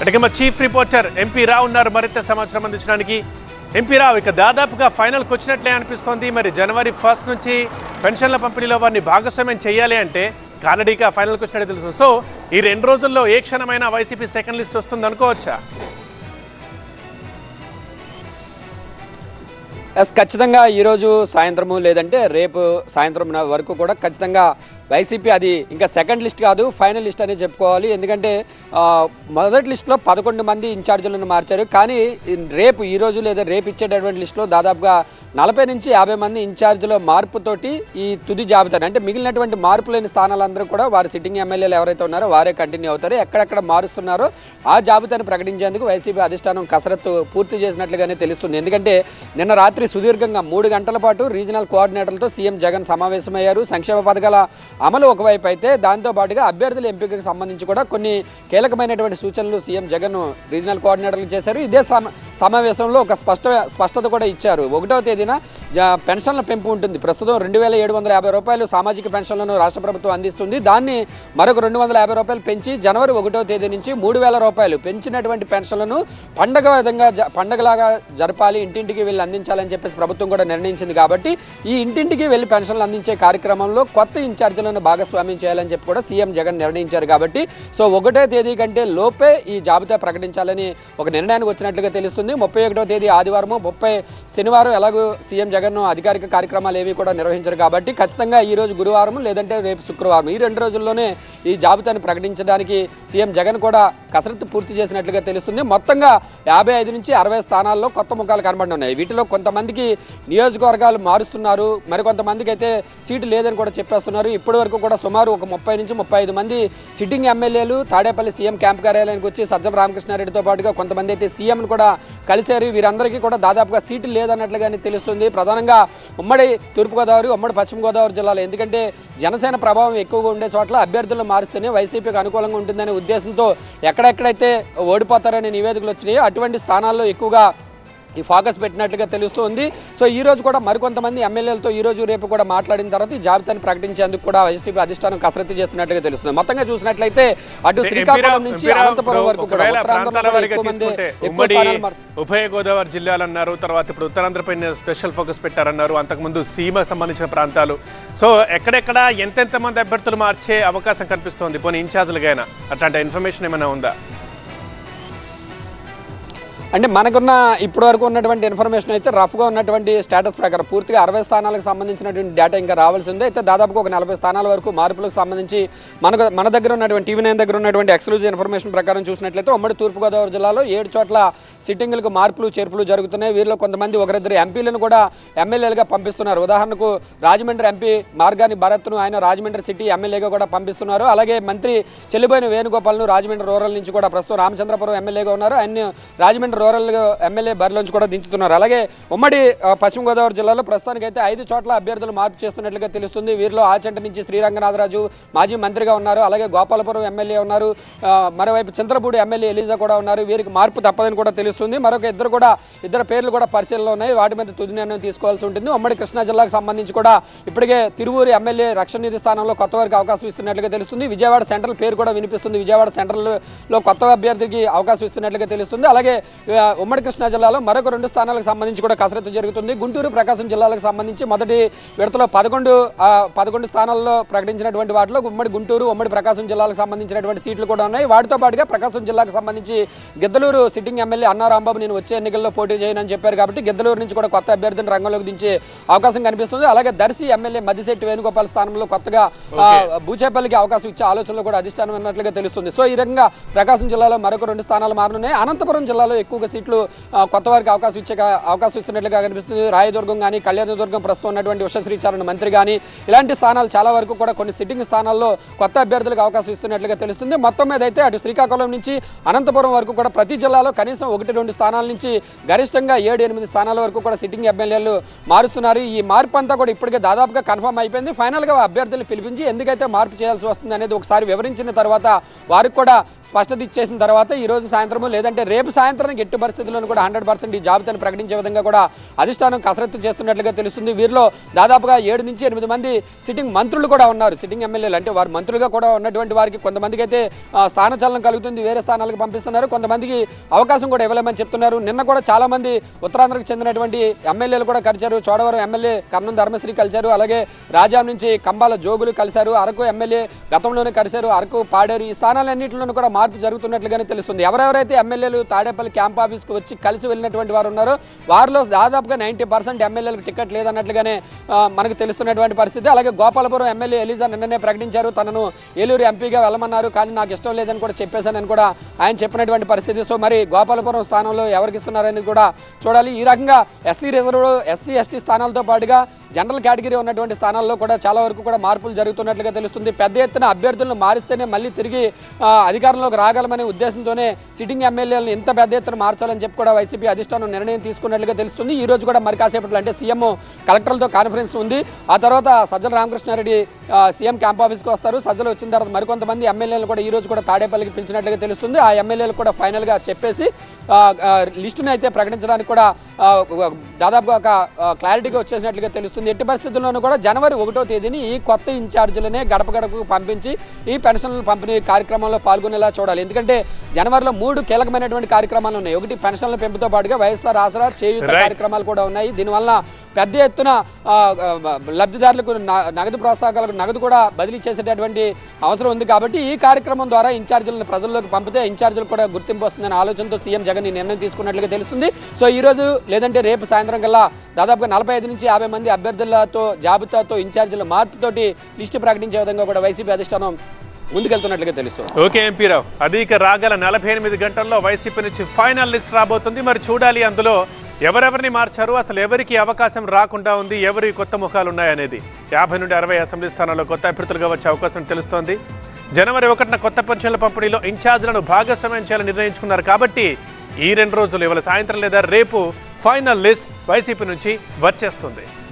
అంటే మా chief reporter MP రావు ఉన్నారు మరింత సమాచారం అందించడానికి. ఎంపీ రావు, ఇక దాదాపుగా ఫైనల్కి వచ్చినట్లే అనిపిస్తోంది. మరి జనవరి 1 నుంచి పెన్షన్ల పంపిణీలో వారిని భాగస్వామ్యం చేయాలి అంటే ఆల్రెడీగా ఫైనల్కి వచ్చినట్టే తెలుసు. సో ఈ 2 రోజుల్లో ఏ క్షణమైనా వైసీపీ సెకండ్ లిస్ట్ వస్తుంది అనుకోవచ్చా? ఖచ్చితంగా ఈరోజు సాయంత్రము లేదంటే రేపు సాయంత్రం వరకు కూడా ఖచ్చితంగా వైసీపీ అది ఇంకా సెకండ్ లిస్ట్ కాదు, ఫైనల్ లిస్ట్ అని చెప్పుకోవాలి. ఎందుకంటే మొదటి లిస్టులో 11 మంది ఇన్ఛార్జీలను మార్చారు. కానీ రేపు ఈరోజు లేదా రేపు ఇచ్చేటటువంటి లిస్టులో దాదాపుగా 40 నుంచి 50 మంది ఇన్ఛార్జీల మార్పుతోటి ఈ తుది జాబితాను అంటే మిగిలినటువంటి మార్పు లేని స్థానాలందరూ కూడా వారి సిట్టింగ్ ఎమ్మెల్యేలు ఎవరైతే ఉన్నారో వారే కంటిన్యూ అవుతారు. ఎక్కడెక్కడ మారుస్తున్నారో ఆ జాబితాను ప్రకటించేందుకు వైసీపీ అధిష్టానం కసరత్తు పూర్తి చేసినట్లుగానే తెలుస్తుంది. ఎందుకంటే నిన్న రాత్రి సుదీర్ఘంగా 3 గంటల పాటు రీజనల్ కోఆర్డినేటర్లతో సీఎం జగన్ సమావేశమయ్యారు. సంక్షేమ పథకాల అమలు ఒకవైపు అయితే దాంతోపాటుగా అభ్యర్థుల ఎంపికకు సంబంధించి కూడా కొన్ని కీలకమైనటువంటి సూచనలు సీఎం జగన్ రీజనల్ కోఆర్డినేటర్లు చేశారు. ఇదే సమావేశంలో ఒక స్పష్టత కూడా ఇచ్చారు. 1వ తేదీన పెన్షన్ల పెంపు ఉంటుంది. ప్రస్తుతం 2750 రూపాయలు సామాజిక పెన్షన్లను రాష్ట్ర ప్రభుత్వం అందిస్తుంది. దాన్ని మరొక 250 రూపాయలు పెంచి జనవరి 1వ తేదీ నుంచి 3000 రూపాయలు పెంచినటువంటి పెన్షన్లను పండగలాగా జరపాలి, ఇంటింటికి వెళ్ళి అందించాలని చెప్పేసి ప్రభుత్వం కూడా నిర్ణయించింది. కాబట్టి ఈ ఇంటింటికి వెళ్ళి పెన్షన్లు అందించే కార్యక్రమంలో కొత్త ఇన్ఛార్జీలను భాగస్వామ్యం చేయాలని చెప్పి కూడా సీఎం జగన్ నిర్ణయించారు. కాబట్టి సో 1వ తేదీ కంటే లోపే ఈ జాబితా ప్రకటించాలని ఒక నిర్ణయానికి వచ్చినట్లుగా తెలుస్తుంది. 31వ తేదీ ఆదివారం, 30 శనివారం ఎలాగో సీఎం జగన్ అధికారిక కార్యక్రమాలు ఏవి కూడా నిర్వహించారు. కాబట్టి ఖచ్చితంగా ఈ రోజు గురువారం లేదంటే రేపు శుక్రవారం ఈ 2 రోజుల్లోనే ఈ జాబితాను ప్రకటించడానికి సీఎం జగన్ కూడా కసరత్తు పూర్తి చేసినట్లుగా తెలుస్తుంది. మొత్తంగా 55 నుంచి 60 స్థానాల్లో కొత్త ముఖాలు కనబడుతున్నాయి. వీటిలో కొంతమందికి నియోజకవర్గాలు మారుస్తున్నారు, మరికొంతమందికి అయితే సీటు లేదని కూడా చెప్పేస్తున్నారు. ఇప్పటి వరకు కూడా సుమారు ఒక 30 నుంచి 35 మంది సిట్టింగ్ ఎమ్మెల్యేలు తాడేపల్లి సీఎం క్యాంప్ కార్యాలయానికి వచ్చి సజ్జల రామకృష్ణారెడ్డితో పాటుగా కొంతమంది అయితే సీఎంను కూడా కలిశారు. వీరందరికీ కూడా దాదాపుగా సీట్లు లేదన్నట్లుగానే తెలుస్తుంది. ప్రధానంగా ఉమ్మడి తూర్పుగోదావరి, ఉమ్మడి పశ్చిమ గోదావరి జిల్లాలో, ఎందుకంటే జనసేన ప్రభావం ఎక్కువగా ఉండే చోట్ల అభ్యర్థులను మారుస్తేనే వైసీపీకి అనుకూలంగా ఉంటుందనే ఉద్దేశంతో ఎక్కడెక్కడైతే ఓడిపోతారనే నివేదికలు వచ్చినాయో అటువంటి స్థానాల్లో ఎక్కువగా ఈ ఫోకస్ పెట్టినట్లుగా తెలుస్తుంది. సో ఈ రోజు కూడా మరికొంతమంది ఎమ్మెల్యేలతో ఈ రోజు రేపు కూడా మాట్లాడిన తర్వాత ఈ జాబితాను ప్రకటించేందుకు కూడా వైసీపీ అధిష్టానం కసరత్తు చేస్తున్నట్లుగా తెలుస్తుంది. మొత్తంగా చూసినట్లయితే అటు శ్రీకాకుళం నుంచి అనంతపురం వరకు కూడా ఉభయ గోదావరి జిల్లాలు అన్నారు, తర్వాత ఇప్పుడు ఉత్తరాంధ్రపై స్పెషల్ ఫోకస్ పెట్టారన్నారు, అంతకుముందు సీమ సంబంధించిన ప్రాంతాలు. సో ఎక్కడెక్కడ ఎంతెంత మంది అభ్యర్థులు మార్చే అవకాశం కనిపిస్తోంది పోనీ ఇన్ఛార్జీలుగా? అట్లాంటి ఇన్ఫర్మేషన్ ఏమైనా ఉందా? అంటే మనకున్న ఇప్పటి వరకు ఉన్నటువంటి ఇన్ఫర్మేషన్ అయితే రఫ్గా ఉన్నటువంటి స్టేటస్ ప్రకారం పూర్తిగా 60 స్థానాలకు సంబంధించినటువంటి డేటా ఇంకా రావాల్సిందే. అయితే దాదాపుగా ఒక 40 స్థానాల వరకు మార్పులకు సంబంధించి మన దగ్గర ఉన్నటువంటి టీవీ9 దగ్గర ఉన్నటువంటి ఎక్స్క్లూజివ్ ఇన్ఫర్మేషన్ ప్రకారం చూసినట్లయితే ఉమ్మడి తూర్పుగోదావరి జిల్లాలో 7 చోట్ల సిట్టింగులకు మార్పులు చేర్పులు జరుగుతున్నాయి. వీరిలో కొంతమంది ఒకరిద్దరు ఎంపీలను కూడా ఎమ్మెల్యేలుగా పంపిస్తున్నారు. ఉదాహరణకు రాజమండ్రి ఎంపీ మార్గాని భరత్ను ఆయన రాజమండ్రి సిటీ ఎమ్మెల్యేగా కూడా పంపిస్తున్నారు. అలాగే మంత్రి చెల్లిబోయిన వేణుగోపాల్ను రాజమండ్రి రూరల్ నుంచి కూడా ప్రస్తుతం రామచంద్రపురం ఎమ్మెల్యేగా ఉన్నారు, ఆయన రాజమండ్రి రూరల్ ఎమ్మెల్యే బరిలోంచి కూడా దించుతున్నారు. అలాగే ఉమ్మడి పశ్చిమ గోదావరి జిల్లాలో ప్రస్తుతానికైతే 5 చోట్ల అభ్యర్థులు మార్పు చేస్తున్నట్లుగా తెలుస్తుంది. వీరిలో ఆచంట నుంచి శ్రీరంగనాథరాజు మాజీ మంత్రిగా ఉన్నారు, అలాగే గోపాలపురం ఎమ్మెల్యే ఉన్నారు, మరోవైపు చింతలపూడి ఎమ్మెల్యే ఎలీజా కూడా ఉన్నారు. వీరికి మార్పు తప్పదని కూడా తెలుస్తుంది. మరొక ఇద్దరు పేర్లు కూడా పరిశీలనలో ఉన్నాయి, వాటి మీద తుది నిర్ణయం తీసుకోవాల్సి ఉంటుంది. ఉమ్మడి కృష్ణా జిల్లాకు సంబంధించి కూడా ఇప్పటికే తిరువూరు ఎమ్మెల్యే రక్షణ నిధి స్థానంలో కొత్త వారికి అవకాశం ఇస్తున్నట్లుగా తెలుస్తుంది. విజయవాడ సెంట్రల్ పేరు కూడా వినిపిస్తుంది, విజయవాడ సెంట్రల్లో కొత్త అభ్యర్థికి అవకాశం ఇస్తున్నట్లుగా తెలుస్తుంది. అలాగే ఉమ్మడి కృష్ణా జిల్లాలో మరొక 2 స్థానాలకు సంబంధించి కూడా కసరత్తు జరుగుతుంది. గుంటూరు ప్రకాశం జిల్లాలకు సంబంధించి మొదటి విడతలో 11 స్థానాల్లో ప్రకటించినటువంటి వాటిలో ఉమ్మడి గుంటూరు, ఉమ్మడి ప్రకాశం జిల్లాలకు సంబంధించినటువంటి సీట్లు కూడా ఉన్నాయి. వాటితో పాటుగా ప్రకాశం జిల్లాకు సంబంధించి గిద్దలూరు సిట్టింగ్ ఎమ్మెల్యే అన్నా రాంబాబు నేను వచ్చే ఎన్నికల్లో పోటీ చేయనని చెప్పారు. కాబట్టి గిద్దలూరు నుంచి కూడా కొత్త అభ్యర్థిని రంగంలోకి దించే అవకాశం కనిపిస్తుంది. అలాగే దర్శి ఎమ్మెల్యే మద్దిశెట్టి వేణుగోపాల్ స్థానంలో కొత్తగా బూచేపల్లికి అవకాశం ఇచ్చే ఆలోచనలో కూడా అధిష్టానం ఉన్నట్లుగా తెలుస్తుంది. సో ఈ రకంగా ప్రకాశం జిల్లాలో మరొక 2 స్థానాలు మారనున్నాయి. అనంతపురం జిల్లాలో ఎక్కువగా సీట్లు కొత్త వారికి అవకాశం ఇస్తున్నట్లుగా కనిపిస్తుంది. రాయదుర్గం కానీ కళ్యాణదుర్గం ప్రస్తుతం ఉన్నటువంటి ఉషశ్రీచరణ్ మంత్రి కానీ ఇలాంటి స్థానాలు చాలా వరకు కూడా కొన్ని సిట్టింగ్ స్థానాల్లో కొత్త అభ్యర్థులకు అవకాశం ఇస్తున్నట్లుగా తెలుస్తుంది. మొత్తం మీద అయితే అటు శ్రీకాకుళం నుంచి అనంతపురం వరకు కూడా ప్రతి జిల్లాలో కనీసం 1-2 స్థానాల నుంచి గరిష్టంగా 7-8 స్థానాల వరకు కూడా సిట్టింగ్ ఎమ్మెల్యేలు మారుస్తున్నారు. ఈ మార్పు అంతా కూడా ఇప్పటికే దాదాపుగా కన్ఫర్మ్ అయిపోయింది. ఫైనల్గా అభ్యర్థులు పిలిపించి ఎందుకైతే మార్పు చేయాల్సి వస్తుంది అనేది ఒకసారి వివరించిన తర్వాత వారికి కూడా స్పష్టత ఇచ్చేసిన తర్వాత ఈ రోజు సాయంత్రం లేదంటే రేపు సాయంత్రం ఎట్టి పరిస్థితుల్లోనూ కూడా 100% ఈ జాబితాను ప్రకటించే విధంగా కూడా అధిష్టానం కసరత్తు చేస్తున్నట్లుగా తెలుస్తుంది. వీరిలో దాదాపుగా 7 నుంచి 8 మంది సిట్టింగ్ మంత్రులు కూడా ఉన్నారు. సిట్టింగ్ ఎమ్మెల్యేలు అంటే వారు మంత్రులుగా కూడా ఉన్నటువంటి వారికి కొంతమందికి అయితే స్థానచలనం కలుగుతుంది, వేరే స్థానాలకు పంపిస్తున్నారు, కొంతమందికి అవకాశం కూడా ఇవ్వలేమని చెప్తున్నారు. నిన్న కూడా చాలా మంది ఉత్తరాంధ్రకు చెందినటువంటి ఎమ్మెల్యేలు కూడా కలిశారు. చోడవరం ఎమ్మెల్యే కర్ణం ధర్మశ్రీ కలిశారు, అలాగే రాజాం నుంచి కంబాల జోగులు కలిశారు, అరకు ఎమ్మెల్యే గతంలోనే కలిశారు, అరకు పాడేరు ఈ స్థానాలన్నింటిలోనూ కూడా మార్పు జరుగుతున్నట్లుగానే తెలుస్తుంది. ఎవరెవరైతే ఎమ్మెల్యేలు తాడేపల్లి క్యాంప్ ఆఫీస్కి వచ్చి కలిసి వెళ్ళినటువంటి వారు ఉన్నారో వారిలో దాదాపుగా 90% ఎమ్మెల్యేలకు టికెట్ లేదన్నట్లుగానే మనకు తెలుస్తున్నటువంటి పరిస్థితి. అలాగే గోపాలపురం ఎమ్మెల్యే ఎలిజా నిన్ననే ప్రకటించారు, తనను ఏలూరు ఎంపీగా వెళ్ళమన్నారు, కానీ నాకు ఇష్టం లేదని కూడా చెప్పేశానని కూడా ఆయన చెప్పినటువంటి పరిస్థితి. సో మరి గోపాలపురం స్థానంలో ఎవరికి ఇస్తున్నారని కూడా చూడాలి. ఈ రకంగా ఎస్సీ రిజర్వ్, ఎస్సీ ఎస్టీ స్థానాలతో పాటుగా జనరల్ కేటగిరీ ఉన్నటువంటి స్థానాల్లో కూడా చాలా వరకు కూడా మార్పులు జరుగుతున్నట్లుగా తెలుస్తుంది. పెద్ద ఎత్తున అభ్యర్థులను మారిస్తేనే మళ్ళీ తిరిగి అధికారంలోకి రాగలమనే ఉద్దేశంతోనే సిట్టింగ్ ఎమ్మెల్యేలను ఇంత పెద్ద ఎత్తున మార్చాలని చెప్పి కూడా వైసీపీ అధిష్టానం నిర్ణయం తీసుకున్నట్లుగా తెలుస్తుంది. ఈ రోజు కూడా మరి కాసేపట్లో అంటే సీఎం కలెక్టర్లతో కాన్ఫరెన్స్ ఉంది. ఆ తర్వాత సజ్జల రామకృష్ణారెడ్డి సీఎం క్యాంప్ ఆఫీస్కి వస్తారు. సజ్జలు వచ్చిన తర్వాత మరికొంతమంది ఎమ్మెల్యేలు కూడా ఈ రోజు కూడా తాడేపల్లికి పిలిచినట్లుగా తెలుస్తుంది. ఆ ఎమ్మెల్యేలు కూడా ఫైనల్గా చెప్పేసి లిస్టుని అయితే ప్రకటించడానికి కూడా దాదాపుగా ఒక క్లారిటీగా వచ్చేసినట్లుగా తెలుస్తుంది. ఎట్టి పరిస్థితుల్లోనూ కూడా జనవరి 1వ తేదీని ఈ కొత్త ఇన్ఛార్జీలనే గడప గడపకు పంపించి ఈ పెన్షన్ల పంపిణీ కార్యక్రమంలో పాల్గొనేలా చూడాలి. ఎందుకంటే జనవరిలో 3 కీలకమైనటువంటి కార్యక్రమాలు ఉన్నాయి. ఒకటి పెన్షన్ల పెంపుతో పాటుగా వైఎస్ఆర్ ఆసరా చేయూత కార్యక్రమాలు కూడా ఉన్నాయి. దీనివల్ల పెద్ద ఎత్తున లబ్ధిదారులకు నగదు ప్రోత్సాహకాలకు నగదు కూడా బదిలీ చేసేటటువంటి అవసరం ఉంది. కాబట్టి ఈ కార్యక్రమం ద్వారా ఇన్ఛార్జీలను ప్రజల్లోకి పంపితే ఇన్ఛార్జీలు కూడా గుర్తింపు వస్తుందనే ఆలోచనతో సీఎం జగన్ ఈ నిర్ణయం తీసుకున్నట్లుగా తెలుస్తుంది. సో ఈ రోజు లేదంటే రేపు సాయంత్రం కల్లా దాదాపుగా 45 నుంచి 50 మంది అభ్యర్థులతో జాబితాతో ఇన్ఛార్జీల మార్పుతోటి లిస్టు ప్రకటించే విధంగా కూడా వైసీపీ అధిష్టానం ముందుకెళ్తున్నట్లుగా తెలుస్తుంది. ఓకే ఎంపీ రావు, అధిక రాగల 48 గంటల్లో వైసీపీ నుంచి ఫైనల్ లిస్ట్ రాబోతుంది. మరి చూడాలి అందులో ఎవరెవరిని మార్చారు, అసలు ఎవరికి అవకాశం రాకుండా ఉంది, ఎవరి కొత్త ముఖాలు ఉన్నాయనేది. 50 నుండి 60 అసెంబ్లీ స్థానాల్లో కొత్త అభ్యర్థులుగా వచ్చే అవకాశం తెలుస్తోంది. జనవరి 1న కొత్త పెన్షన్ల పంపిణీలో ఇన్ఛార్జీలను భాగస్వామ్యం చేయాలని నిర్ణయించుకున్నారు. కాబట్టి ఈ 2 రోజులు ఇవాళ సాయంత్రం లేదా రేపు ఫైనల్ లిస్ట్ వైసీపీ నుంచి వచ్చేస్తుంది.